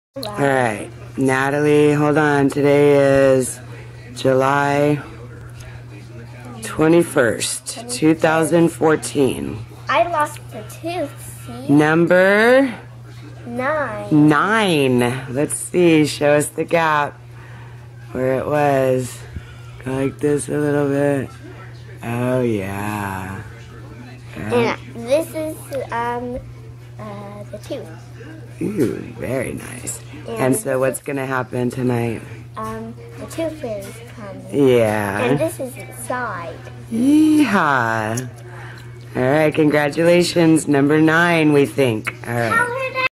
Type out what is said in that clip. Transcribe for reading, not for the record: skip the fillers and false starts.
Alright, Natalie, hold on. Today is July 21st, 2014. I lost the tooth, see? Number 9. Let's see, show us the gap where it was. Go like this a little bit. Oh, yeah. And this is the tooth. Ooh, very nice. And so what's going to happen tonight? The tooth fairy's coming. Yeah. And this is inside. Yeehaw. All right, congratulations. Number 9, we think. All right.